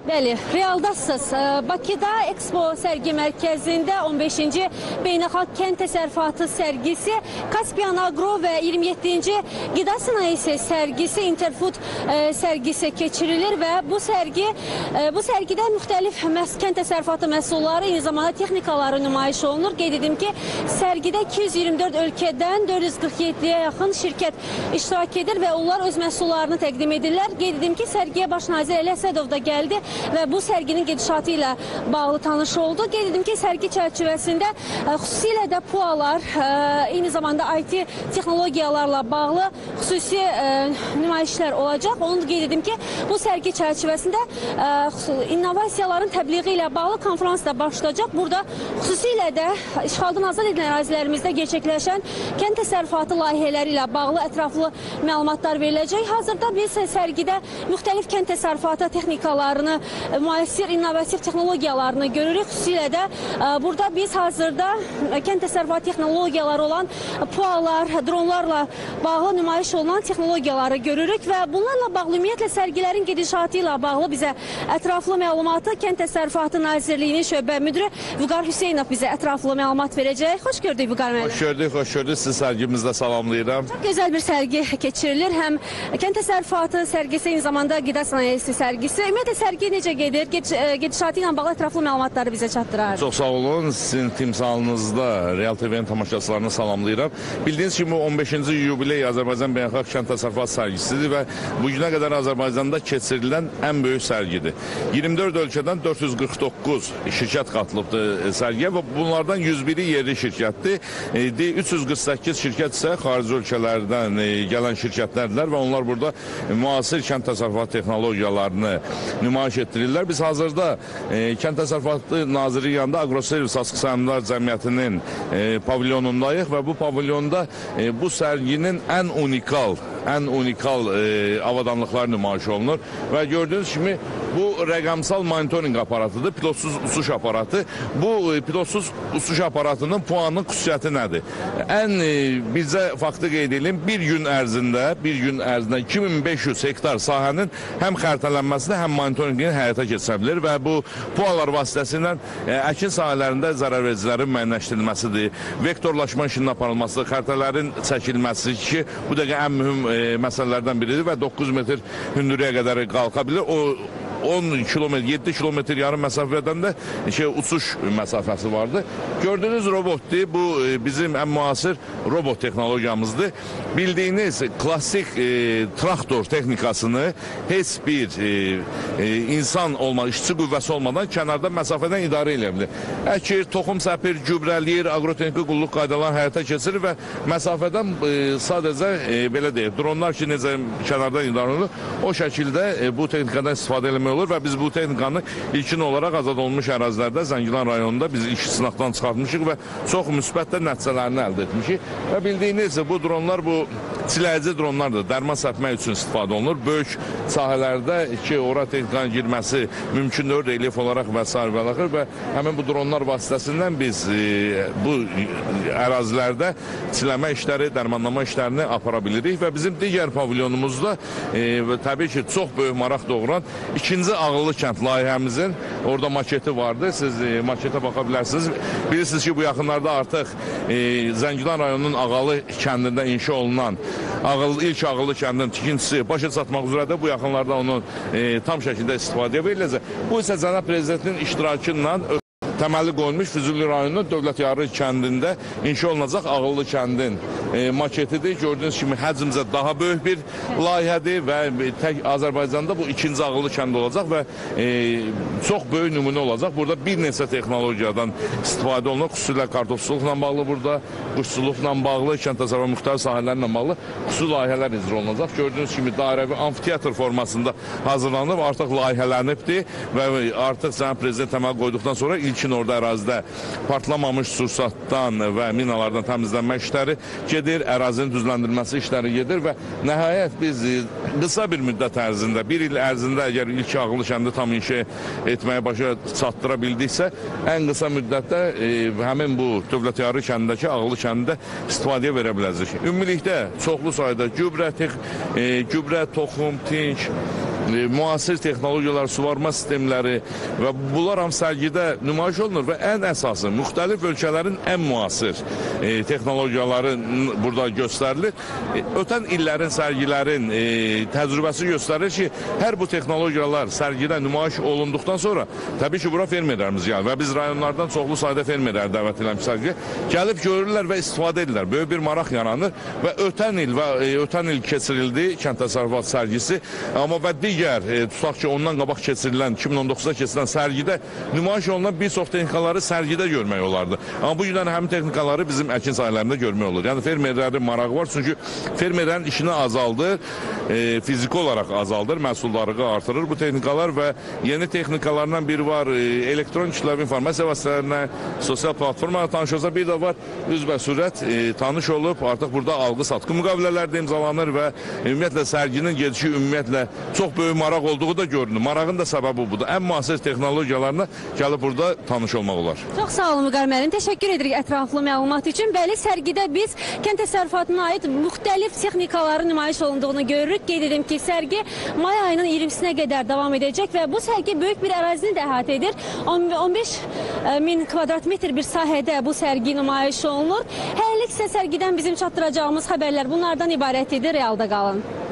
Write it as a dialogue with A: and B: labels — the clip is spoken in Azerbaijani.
A: Bəli, realdasınız. Bakıda Expo sərgi mərkəzində 15-ci Beynəlxalq Kənd Təsərrüfatı sərgisi, Kaspian Agro və 27-ci Qida Sənayesi sərgisi, Interfood sərgisi keçirilir və bu sərgidə müxtəlif kənd təsərrüfatı məhsulları, eyni zamanda texnikaları nümayiş olunur. Qeyd edim ki, sərgidə 224 ölkədən 447-yə yaxın şirkət iştirak edir və onlar öz məhsullarını təqdim edirlər. Qeyd edim ki, sərgiyə Baş nazir Əli Əsədov da gəldi və bu sərginin gedişatı ilə bağlı tanış oldu. Qeyd edim ki, sərgi çərçivəsində xüsusilə də PUA-lar, eyni zamanda IT texnologiyalarla bağlı xüsusi nümayişlər olacaq. Onu da qeyd edim ki, bu sərgi çərçivəsində innovasiyaların təbliği ilə bağlı konferans da başlayacaq. Burada xüsusilə də işğaldan azad edilən ərazilərimizdə gerçəkləşən kənd təsərrüfatı layihələri ilə bağlı ətraflı məlumatlar veriləcək. Hazırda biz sərgidə müxtəlif kənd təsərrüfatı texnikalarını, müasir innovativ texnologiyalarını görürük. Xüsusilə də burada biz hazırda kənd təsərrüfatı texnologiyaları olan PUA-lar, dronlarla bağlı nümayiş olunan texnologiyaları görürük və bunlarla bağlı ümumiyyətlə sərgilərin gedişatı ilə bağlı bizə ətraflı məlumatı Kənd Təsərrüfatı Nazirliyinin şöbə müdürü Vüqar Hüseynov bizə ətraflı məlumat verəcək. Xoş gördük Vüqar müəllim.
B: Xoş gördük, xoş gördük. Sizi sərgimizdə salamlayıram.
A: Çox gözəl bir sərgi keçirilir. Həm kənd təsərrüfatı sərgisi, eyni zamanda qida sənayesi sərgisi. Ümumiyyətlə sərgi necə gedir? Gedişatı ilə bağlı ətraflı məlumatları bizə çatdırar.
B: Çox sağ olun. Sizin timsalınızda Real TV-nin tamaşaçılarını salamlayıram. Bildiyiniz kimi 15-ci yubiley Azərbaycan Beynəlxalq Kənd Təsərrüfatı sərgisidir və bu günə qədər Azərbaycanda keçirilən ən böyük sərgidir. 24 ölkədən 449 şirkət qatılıbdır sərgiyə və bunlardan 101-i yerli şirkətdir. 348 şirkət isə xarici ölkələrdən gələn şirkətlərdirlər və onlar burada müasir kənd təsərrüfatı texnologiyalarını nümayiş etdirirlər. Biz hazırda Kənd Təsərrüfatı Nazirliyi yanında Agroservis Asqı Səhmdar Cəmiyyətinin pavilyonundayıq və bu pavilyonda bu sərginin ən unikal avadanlıqlar nümayiş olunur və gördüyünüz kimi bu rəqəmsal monitoring aparatıdır, pilotsuz uçuş aparatı. Bu pilotsuz uçuş aparatının puanının xüsusiyyəti nədir? Ən bizə faktı qeyd edelim, bir gün ərzində 2500 hektar sahənin həm xəritələnməsini, həm monitoringini həyata keçirə bilir və bu pualar vasitəsilə əkin sahələrində zərərvericilərin müəyyənləşdirilməsidir, vektorlaşma işinin aparılmasıdır, xəritələrin çəkilməsi ki, bu dəqiqə ən mühüm məsələlərdən biridir və 9 metr hündürlüyə qədər qalxa bilir. O 10 kilometr, 7 kilometr yarım məsafədən də uçuş məsafəsi vardı. Gördüyünüz robotdur. Bu bizim ən müasir robot texnologiyamızdır. Bildiyiniz klasik traktor texnikasını heç bir insan olmaq, işçi qüvvəsi olmadan kənarda məsafədən idarə edə bilir. Əkir, toxum səpir, gübrəliyir, agrotexniki qulluq qaydalarını həyata keçirir və məsafədən sadəcə belə deyək, dronlar ki, necə kənardan idarə olur, o şəkildə bu texnikadan istifadə eləmək olur və biz bu texnikanı ilkin olaraq azad olunmuş ərazilərdə Zəngilan rayonunda biz ilk sınaqdan çıxartmışıq və çox müsbət də nəticələrini əldə etmişik. Və bildiyiniz bu dronlar bu çiləyici dronlardır. Dərman səpmək üçün istifadə olunur. Böyük sahələrdə ki, ora texnikanın girməsi mümkündür, relyef olaraq və s. və həmin bu dronlar vasitəsindən biz bu ərazilərdə çiləmə işləri, dərmanlama işlərini apara bilirik və bizim digər pavilyonumuzda təbii ki, çox böyük maraq doğuran ikinci ağıllı kənd layihəmizin orada maketi vardı. Siz maketə baxa bilərsiniz. Bilirsiniz ki, bu yaxınlarda artıq Zəngilan rayonunun Ağalı kəndində inşa olunan ilk ağıllı kəndin tikintisi başa çatmaq üzrədir. Bu yaxınlarda onun tam şəkildə istifadəyə veriləcək. Bu isə Cənab Prezidentin iştirakı ilə təməli qoyulmuş Füzuli rayonunun Dövlətyarı kəndində inşa olunacaq ağıllı kəndin maketidir. Gördüyünüz kimi həcmcə daha böyük bir layihədir və tək Azərbaycanda bu ikinci ağıllı kənd olacaq və çox böyük nümunə olacaq. Burada bir neçə texnologiyadan istifadə olunur. Xüsusilə kartofçuluqla bağlı burada, quşçuluqla bağlı, kənd təsərrüfatı müxtəlif sahələrlə bağlı xüsusi layihələr icra olunacaq. Gördüyünüz kimi dairəvi amfiteatr formasında hazırlanıb, artıq layihələnibdir və artıq Cənab Prezident təməl qoyduqdan sonra ilkin orada ərazidə partlamamış sursatdan və minalardan təmizlənmə işləri gedir, ərazinin düzləndirilməsi işləri gedir və nəhayət biz qısa bir müddət ərzində, bir il ərzində əgər ilk ağıllı kəndi tam inşa etməyə başa çatdıra bildiksə, ən qısa müddətdə həmin bu Dövlətyarı kəndindəki ağıllı kəndə istifadəyə verə biləcək. Ümumilikdə çoxlu sayda gübrə, toxum, tinç, müasir texnologiyalar, suvarma sistemləri və bunlar hamısı sərgidə nümayiş olunur və ən əsası müxtəlif ölkələrin ən müasir texnologiyaları burada göstərilir. Ötən illərin sərgilərin təcrübəsi göstərir ki, hər bu texnologiyalar sərgidə nümayiş olunduqdan sonra təbii ki, bura fermerlərimiz gəlir və biz rayonlardan çoxlu sayda fermerləri dəvət edirəm sərgiyə. Gəlib görürlər və istifadə edirlər. Böyük bir maraq yaranır və ötən il keçirildi kənd təsərrüfatı sərgisi, amma və digər tutaq ki, ondan qabaq keçirilən 2019-da keçirilən sərgidə nümayiş olunan bir çox texnikaları sərgidə görmək olardı. Amma bu gün həmin texnikaları bizim əkin sahələrində görmək olur. Yəni fermerlərin marağı var, çünki fermerlərin işini azaldır, fiziki olaraq azaldır, məhsuldarlığı artırır bu texnikalar və yeni texnikalardan biri var, elektron kütləvi informasiya vasitələrinə, sosial platformalarla tanış olsa, bir də var üzbə-sürət tanış olub, artıq burada alqı-satqı müqavilələri də imzalanır və ümumiyyətlə sərginin gedişi ümumiyyətlə çox böyük maraq olduğu da görünür. Marağın da səbəbi budur. Ən müasir texnologiyalarına gəlib burada tanış olmaq olar.
A: Çox sağ olun Vüqar müəllim. Təşəkkür edirik ətraflı məlumat üçün. Bəli, sərgidə biz kənd təsərrüfatına aid müxtəlif texnikaların nümayiş olunduğunu görürük. Qeyd edim ki, sərgi may ayının 20-sinə qədər davam edəcək və bu sərgi böyük bir ərazini də əhatə edir. 15 min kvadrat metr bir sahədə bu sərgi nümayiş olunur. Hələlik isə sərgidən bizim çatdıracağımız xəbərlər bunlardan ibarət idi. Realda qalın.